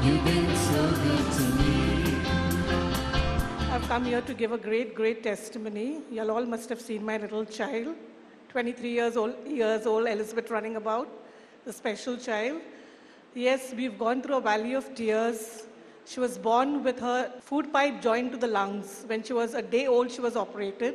You've been so good to me. I've come here to give a great testimony. You all must have seen my little child, 23 years old, Elizabeth running about, the special child. Yes, we've gone through a valley of tears. She was born with her food pipe joined to the lungs. When she was a day old, she was operated.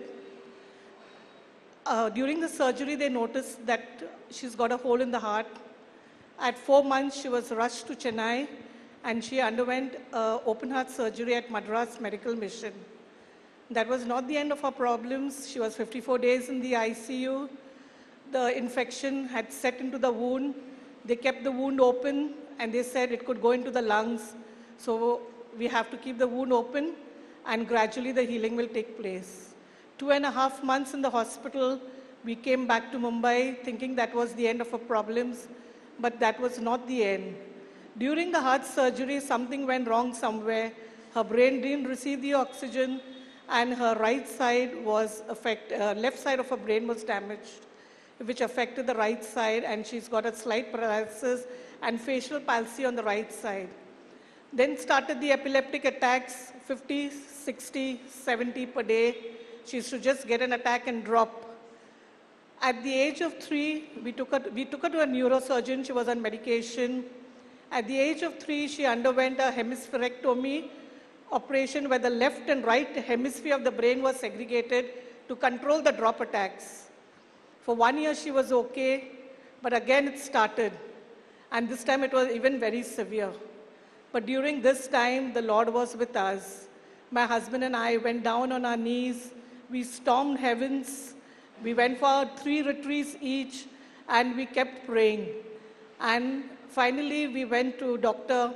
During the surgery, they noticed that she's got a hole in the heart. At 4 months, she was rushed to Chennai, and she underwent open heart surgery at Madras Medical Mission. That was not the end of her problems. She was 54 days in the ICU. The infection had set into the wound. They kept the wound open, and they said it could go into the lungs. So we have to keep the wound open, and gradually the healing will take place. 2.5 months in the hospital, we came back to Mumbai thinking that was the end of her problems, but that was not the end. During the heart surgery, something went wrong somewhere. Her brain didn't receive the oxygen, and her right side was affected, left side of her brain was damaged, which affected the right side, and she's got a slight paralysis and facial palsy on the right side. Then started the epileptic attacks, 50, 60, 70 per day. She used to just get an attack and drop. At the age of 3, we took her to a neurosurgeon. She was on medication. At the age of 3, she underwent a hemispherectomy operation where the left and right hemisphere of the brain was segregated to control the drop attacks. For 1 year, she was okay, but again it started. And this time it was even very severe. But during this time, the Lord was with us. My husband and I went down on our knees. We stormed heavens. We went for 3 retreats each, and we kept praying. And finally, we went to Dr.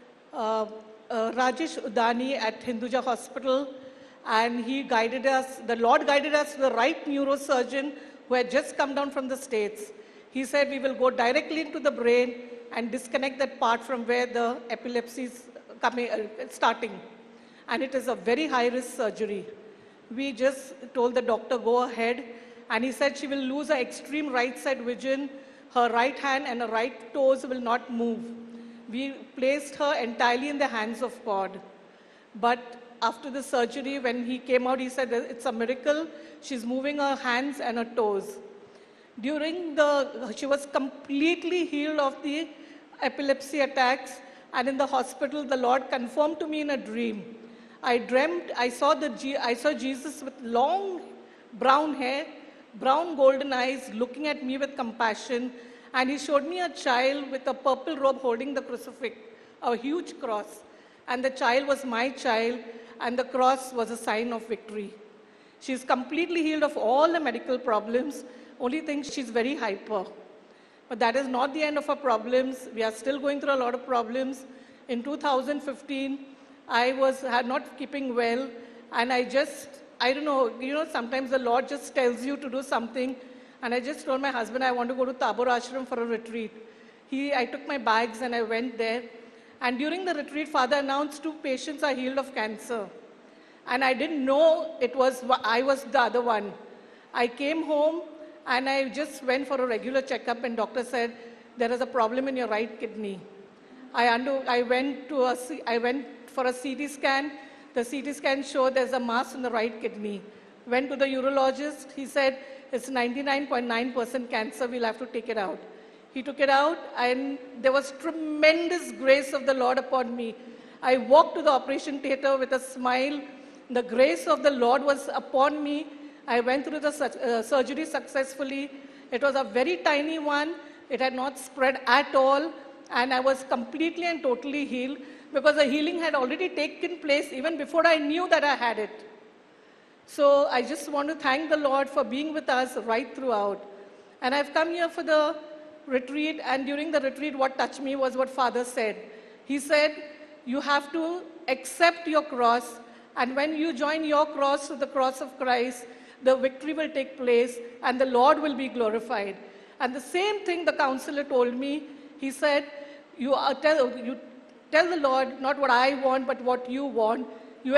Rajesh Udani at Hinduja Hospital, and he guided us, the Lord guided us to the right neurosurgeon who had just come down from the States. He said, we will go directly into the brain and disconnect that part from where the epilepsy is starting. And it is a very high-risk surgery. We just told the doctor, go ahead. And he said she will lose her extreme right side vision. Her right hand and her right toes will not move. We placed her entirely in the hands of God. But after the surgery, when he came out, he said it's a miracle. She's moving her hands and her toes. She was completely healed of the epilepsy attacks. And in the hospital, the Lord confirmed to me in a dream. I dreamt, I saw Jesus with long brown hair, brown golden eyes, looking at me with compassion. And he showed me a child with a purple robe holding the crucifix, a huge cross. And the child was my child, and the cross was a sign of victory. She's completely healed of all the medical problems. Only thing, she's very hyper. But that is not the end of her problems. We are still going through a lot of problems. In 2015, I was not keeping well, and I don't know, sometimes the Lord just tells you to do something. And I just told my husband I want to go to Tabor Ashram for a retreat. I took my bags and I went there. And during the retreat, Father announced 2 patients are healed of cancer. And I didn't know I was the other one. I came home and I just went for a regular checkup, and doctor said, there is a problem in your right kidney. I went for a CT scan. The CT scan showed there's a mass in the right kidney. Went to the urologist. He said, it's 99.9% cancer, we'll have to take it out. He took it out, and there was tremendous grace of the Lord upon me. I walked to the operation theater with a smile. The grace of the Lord was upon me. I went through the surgery successfully. It was a very tiny one. It had not spread at all, and I was completely and totally healed because the healing had already taken place even before I knew that I had it. So I just want to thank the Lord for being with us right throughout. And I've come here for the retreat, and during the retreat, what touched me was what Father said. He said, you have to accept your cross, and when you join your cross to the cross of Christ, the victory will take place, and the Lord will be glorified. And the same thing the counselor told me. He said, you tell the Lord, not what I want, but what you want.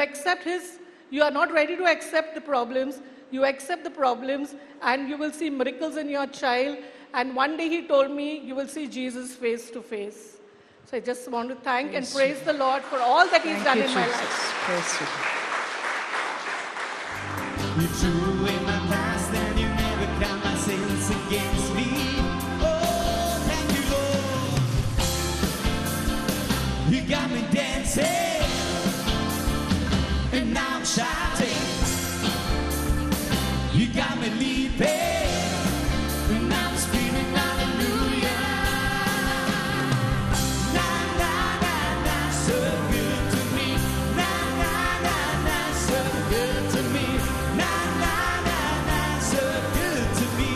You are not ready to accept the problems. You accept the problems, and you will see miracles in your child. And one day he told me, you will see Jesus face to face. So I just want to thank and praise the Lord for all that He's done in my life. Praise you. You're true in my past and you never count my sins against me. Oh, thank you, Lord. You got me dancing and now I'm shouting. You got me leaping and now I'm screaming hallelujah. Na na na na, so good to me. Na na na na, so good to me. Na na na na, so good to me.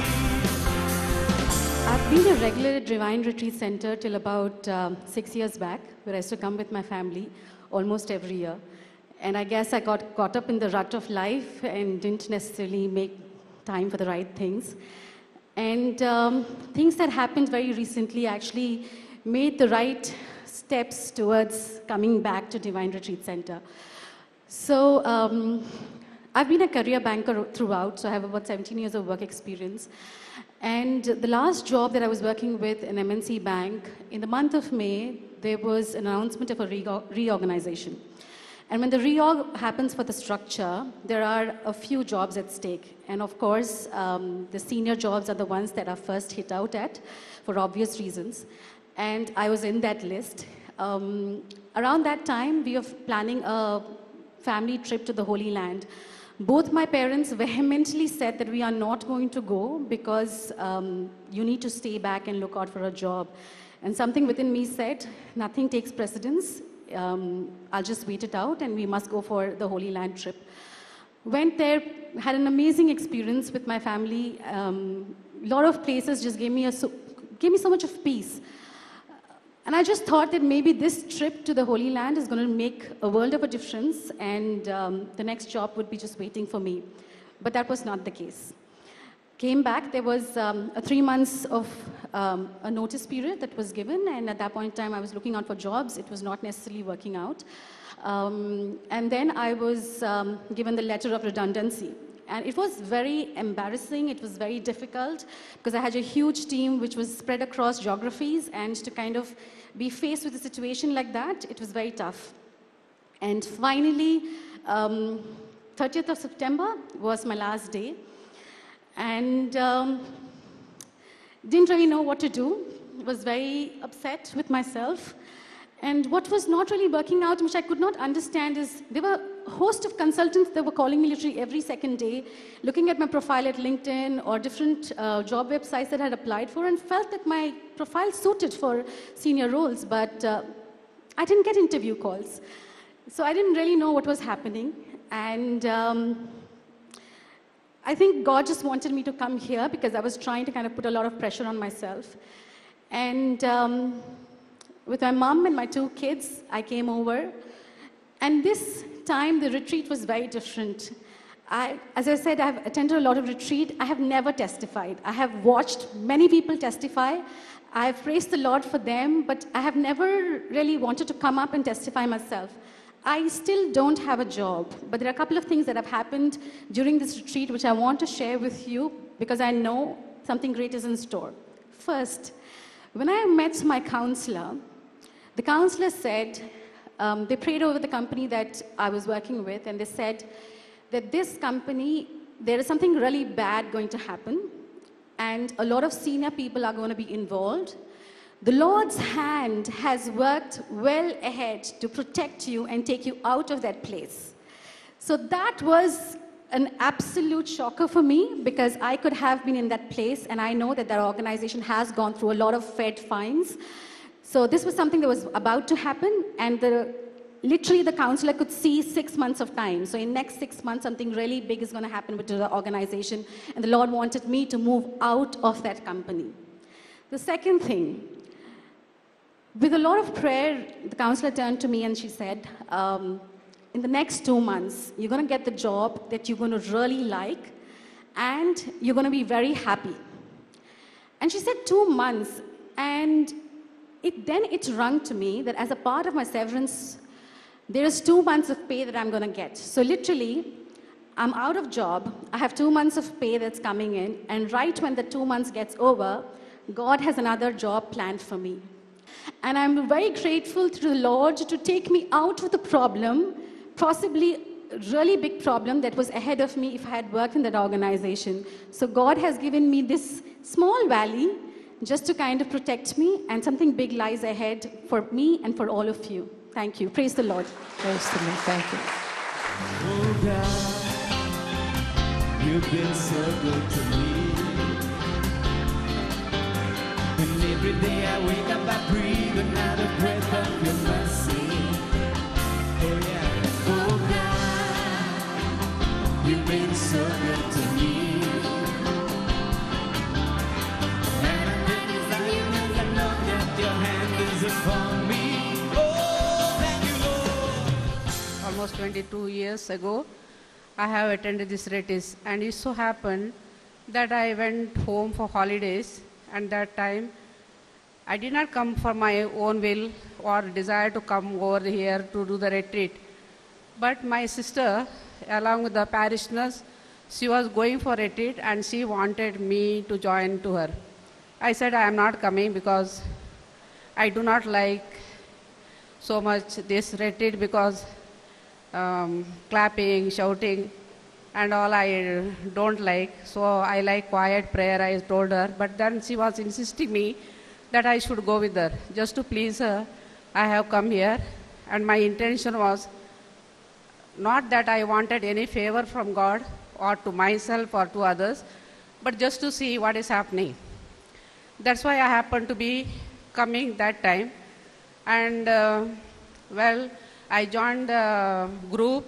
I've been a regular at Divine Retreat Center till about 6 years back, where I used to come with my family almost every year. And I guess I got caught up in the rut of life and didn't necessarily make time for the right things. And things that happened very recently actually made the right steps towards coming back to Divine Retreat Center. So I've been a career banker throughout, so I have about 17 years of work experience. And the last job that I was working with in MNC Bank, in the month of May, there was an announcement of a reorganization. And when the reorg happens for the structure, there are a few jobs at stake. And of course, the senior jobs are the ones that are first hit out at, for obvious reasons. And I was in that list. Around that time, we were planning a family trip to the Holy Land. Both my parents vehemently said that we are not going to go because you need to stay back and look out for a job. And something within me said, nothing takes precedence. I'll just wait it out and we must go for the Holy Land trip. Went there, had an amazing experience with my family. A lot of places just gave me so much of peace. And I just thought that maybe this trip to the Holy Land is going to make a world of a difference and the next job would be just waiting for me. But that was not the case. Came back, there was a 3 months of a notice period that was given, and at that point in time I was looking out for jobs. It was not necessarily working out. And then I was given the letter of redundancy. And it was very embarrassing, it was very difficult, because I had a huge team which was spread across geographies, and to kind of be faced with a situation like that, it was very tough. And finally, 30th of September was my last day. And didn't really know what to do. Was very upset with myself. And what was not really working out, which I could not understand, is there were a host of consultants that were calling me literally every second day, looking at my profile at LinkedIn or different job websites that I had applied for, and felt that my profile suited for senior roles, but I didn't get interview calls. So I didn't really know what was happening. And I think God just wanted me to come here because I was trying to kind of put a lot of pressure on myself. And with my mom and my 2 kids, I came over. And this time, the retreat was very different. As I said, I have attended a lot of retreat. I have never testified. I have watched many people testify. I have praised the Lord for them, but I have never really wanted to come up and testify myself. I still don't have a job, but there are a couple of things that have happened during this retreat which I want to share with you because I know something great is in store. First, when I met my counselor, the counselor said, they prayed over the company that I was working with, and they said that this company, there is something really bad going to happen, and a lot of senior people are going to be involved. The Lord's hand has worked well ahead to protect you and take you out of that place. So that was an absolute shocker for me because I could have been in that place, and I know that their organization has gone through a lot of Fed fines. So this was something that was about to happen, and literally the counselor could see 6 months of time. So in next 6 months, something really big is going to happen with the organization, and the Lord wanted me to move out of that company. The second thing, with a lot of prayer, the counselor turned to me and she said, in the next 2 months, you're going to get the job that you're going to really like, and you're going to be very happy. And she said 2 months, and then it rung to me that as a part of my severance, there is 2 months of pay that I'm going to get. So literally, I'm out of job, I have 2 months of pay that's coming in, and right when the 2 months gets over, God has another job planned for me. And I'm very grateful to the Lord to take me out of the problem, possibly a really big problem that was ahead of me if I had worked in that organization. So God has given me this small valley just to kind of protect me, and something big lies ahead for me and for all of you. Thank you. Praise the Lord. Praise the Lord. Thank you. Oh God, you've been so good to me. And every day I wake up, I breathe another breath of your mercy. Oh yeah. Oh God, you've been so good to me. And I know that your hand is upon me. Almost 22 years ago, I have attended this retreat, and it so happened that I went home for holidays, and that time I did not come for my own will or desire to come over here to do the retreat. But my sister, along with the parishioners, she was going for retreat and she wanted me to join to her. I said I am not coming because I do not like so much this retreat because clapping, shouting, and all I don't like. So I like quiet prayer, I told her. But then she was insisting me that I should go with her. Just to please her, I have come here. And my intention was not that I wanted any favor from God or to myself or to others, but just to see what is happening. That's why I happened to be coming that time. And I joined a group,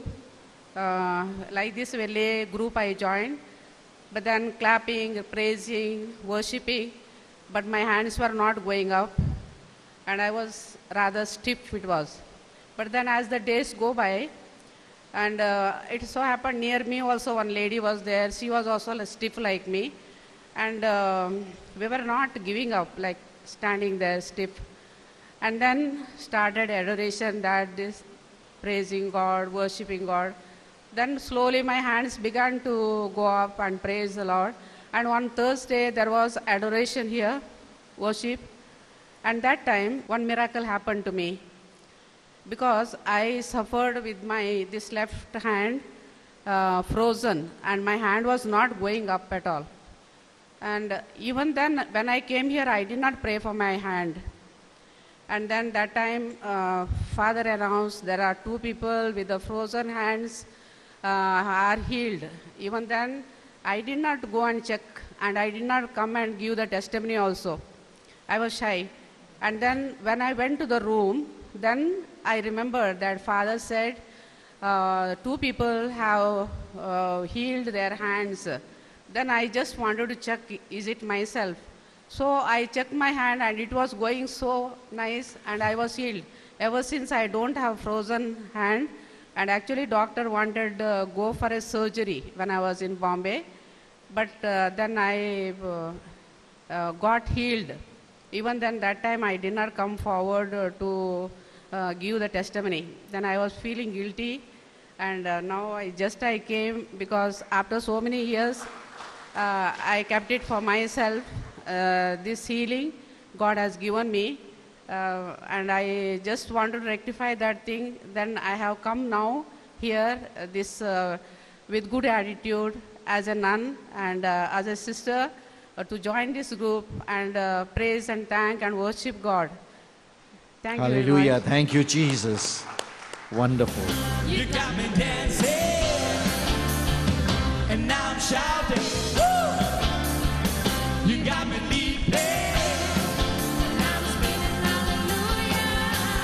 like this lay group I joined, but then clapping, praising, worshipping, but my hands were not going up, and I was rather stiff it was. But then as the days go by, and it so happened near me also one lady was there, she was also stiff like me, and we were not giving up, like standing there stiff. And then started adoration, that this, praising God, worshipping God. Then slowly my hands began to go up and praise the Lord. And one Thursday there was adoration here, worship. And that time one miracle happened to me. Because I suffered with this left hand frozen, and my hand was not going up at all. And even then when I came here, I did not pray for my hand. And then that time, Father announced there are 2 people with the frozen hands are healed. Even then, I did not go and check, and I did not come and give the testimony also. I was shy. And then when I went to the room, then I remembered that Father said 2 people have healed their hands. Then I just wanted to check, is it myself? So I checked my hand and it was going so nice and I was healed. Ever since I don't have frozen hand, and actually doctor wanted go for a surgery when I was in Bombay, but then I got healed. Even then that time I did not come forward to give the testimony. Then I was feeling guilty, and now I came because after so many years I kept it for myself. This healing God has given me, and I just want to rectify that thing. Then I have come now here with good attitude as a nun and as a sister to join this group and praise and thank and worship God. Thank you very Hallelujah. much. Thank you, Jesus. Wonderful. You got me dancing, and now I'm shouting. Woo! You got me leaping, and I'm screaming hallelujah.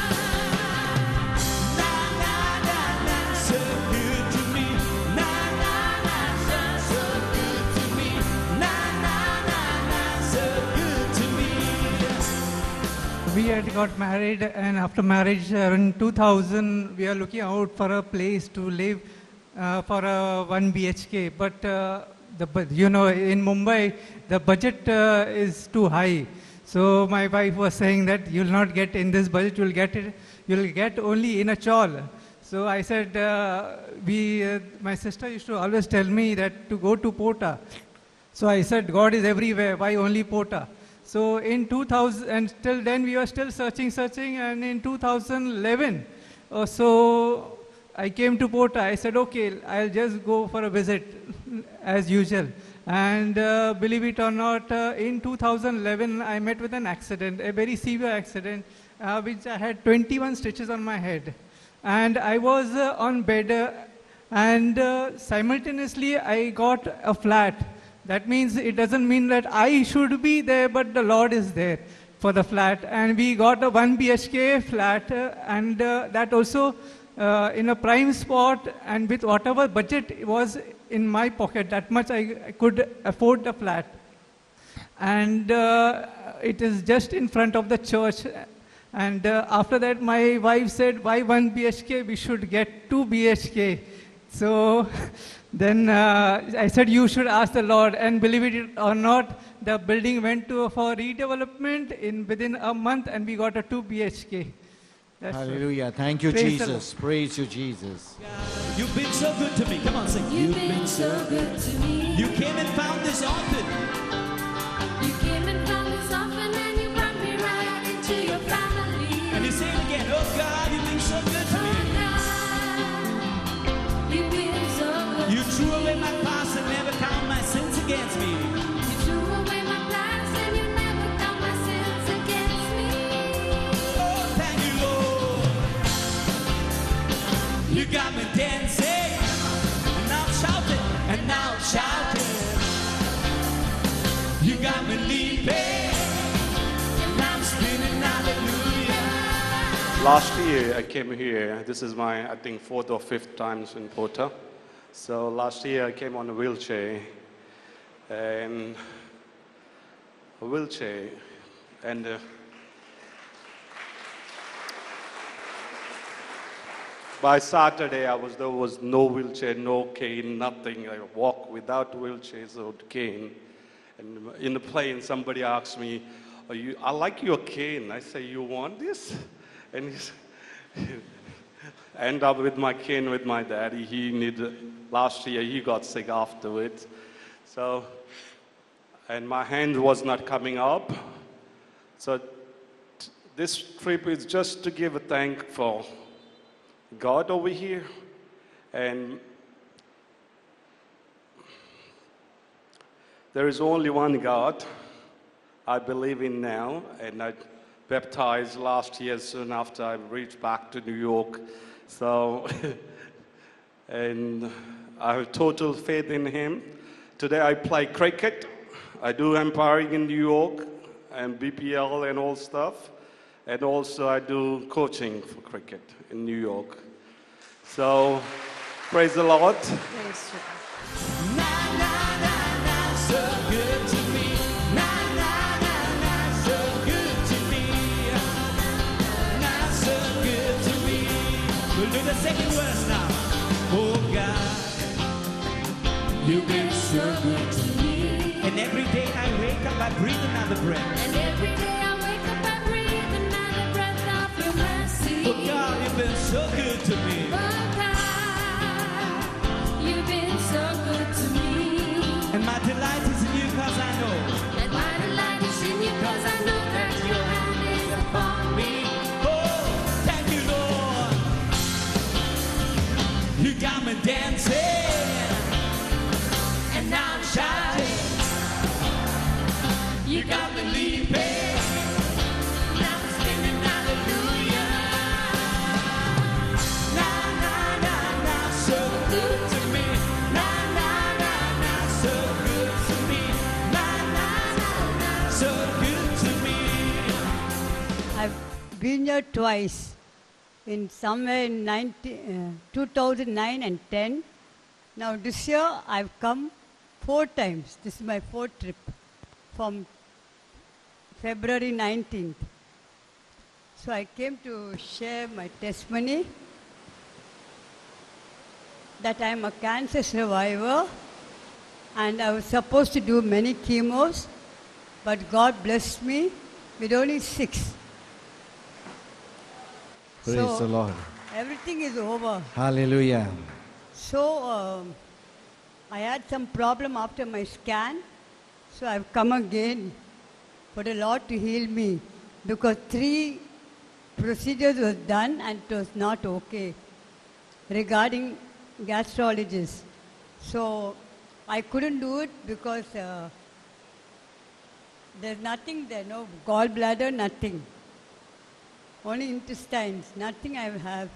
Na na na na, so good to me. Na na na na, so good to me. Na na na na, so good to me. We had got married, and after marriage in 2000, we are looking out for a place to live for a 1 BHK. But in Mumbai, the budget is too high. So my wife was saying that you'll not get in this budget, you'll get only in a chawl. So I said, my sister used to always tell me that to go to Pota. So I said, God is everywhere, why only Pota? So in 2000, and till then we were still searching, and in 2011 or so, I came to Porta. I said, okay, I'll just go for a visit as usual. And believe it or not, in 2011, I met with an accident, a very severe accident, which I had 21 stitches on my head. And I was on bed, and simultaneously I got a flat. That means it doesn't mean that I should be there, but the Lord is there for the flat. And we got a 1 BHK flat, and that also in a prime spot, and with whatever budget was in my pocket, that much I could afford the flat. And it is just in front of the church. And after that, my wife said, why 1 BHK? We should get 2 BHK. So then I said, you should ask the Lord. And believe it or not, the building went for redevelopment within a month, and we got a 2 BHK. That's Hallelujah. Thank you, Praise the Jesus. Praise you, Jesus. You've been so good to me. Come on, sing. You've been so good to me. You came and found this orphan. You came and found this orphan and you brought me right into your family. And you say it again. Oh God, you've been so good to me. Oh God, you've been so good. You threw away my past and never count my sins against me. You threw away my past and you never count my sins against me. Oh, thank you, Lord. You got me dancing, and now I'm shouting, and now I'm shouting. You got me leaping, and I'm spinning hallelujah. Last year I came here. This is my, I think, 4th or 5th times in Porta. So last year I came on a wheelchair, and by Saturday there was no wheelchair, no cane, nothing. I walk without wheelchairs or cane. And in the plane, somebody asked me, I like your cane. I say, you want this? And I end up with my cane with my daddy. Last year he got sick afterwards. So, and my hand was not coming up. So this trip is just to give a thank for God over here. And there is only one God I believe in now, and I baptized last year soon after I reached back to New York. So, and I have total faith in Him. Today I play cricket. I do umpiring in New York and BPL and all stuff. And also I do coaching for cricket in New York. So, praise the Lord. Praise you. Na na na na, so good to me. Na na na na, so good to me. Na so good to me. We'll do the second verse now. Oh God, you've been so good to me. And every day I wake up, I breathe another breath. And every day I wake up and breathe another breath of your mercy. Oh God, you've been so good to me. Oh God, you've been so good to me. And my delight is in you because I know. And my delight is in you because I know that your hand is upon me. Oh, thank you, Lord. You got me dancing, and now I'm shouting. You got me leaping, now I'm spinning hallelujah. Na na na na, so good to me. Na na na na, so good to me. Na na na na, so good to me. I've been here twice, in somewhere in 2009 and 10. Now this year I've come 4 times. This is my 4th trip from February 19th. So I came to share my testimony that I'm a cancer survivor and I was supposed to do many chemos, but God blessed me with only 6. Praise the Lord. Everything is over. Hallelujah. So I had some problem after my scan, so I've come again for the Lord to heal me because 3 procedures was done and it was not okay regarding gastrologist. So I couldn't do it because there's nothing there, no gallbladder, nothing. Only intestines, nothing I have.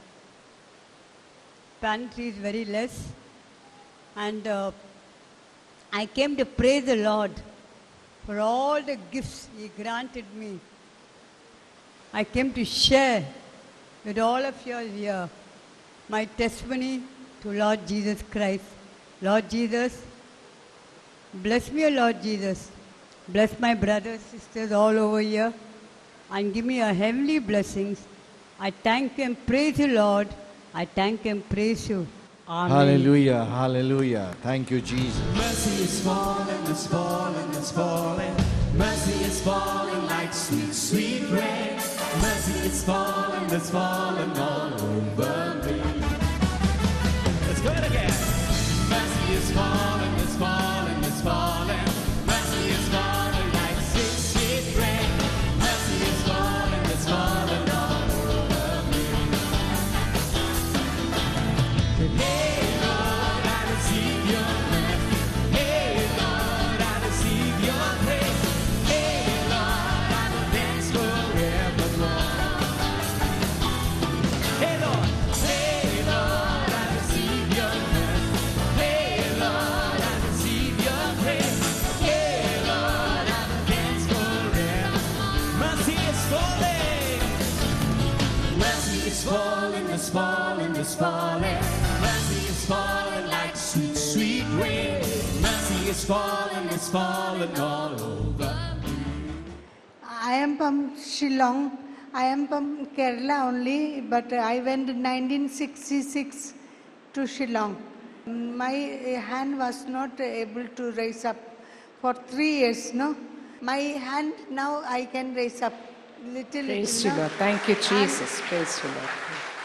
Pantry is very less. And I came to praise the Lord for all the gifts He granted me. I came to share with all of you here my testimony to Lord Jesus Christ. Lord Jesus, bless me, O Lord Jesus. Bless my brothers, sisters all over here and give me a heavenly blessings. I thank you and praise you, Lord. I thank you and praise you. Amen. Hallelujah, hallelujah. Thank you, Jesus. Mercy is falling, it's falling, it's falling. Mercy is falling like sweet, sweet rain. Mercy is falling, it's falling all over me. Let's go it again. Mercy is falling, it's falling, it's falling. Mercy is falling like sweet, sweet rain. Mercy is falling, it's falling all over me. Hey Lord, I receive your mercy. Hey Lord, I receive your grace. Hey Lord, I will dance forevermore. Hey Lord, I receive your mercy. Hey Lord, I receive your grace. Hey Lord, I will dance forever. Mercy is falling. Mercy is falling, it's falling, it's falling. Mercy is falling like sweet, sweet rain. Mercy is falling, it's falling all over. I am from Shillong. I am from Kerala only, but I went in 1966 to Shillong. My hand was not able to raise up for 3 years, no? My hand now I can raise up little. Praise you, Lord. Thank you, Jesus. Praise you, Lord.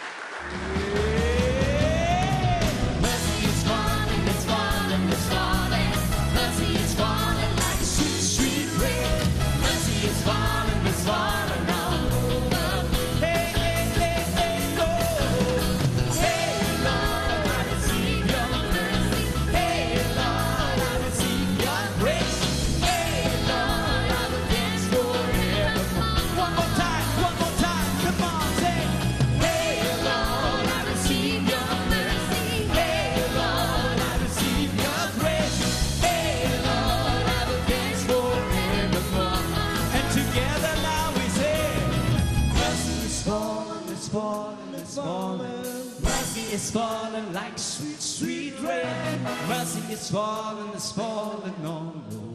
Mercy is falling, it's falling, it's falling. Mercy is falling like sweet, sweet rain. Mercy is falling, it's falling all over. Hey, hey, hey, hey, Lord. Hey, Lord, I receive your mercy. Hey, Lord, I receive your grace. Hey, Lord, I will dance forevermore. One more time, come on, say. Hey, Lord, I receive your mercy. Hey, Lord, I receive your grace. Hey, Lord, I will dance forevermore. And together now we say, mercy is falling, it's falling, it's falling. Mercy is falling like sweet, sweet rain. Mercy is falling, it's falling all over.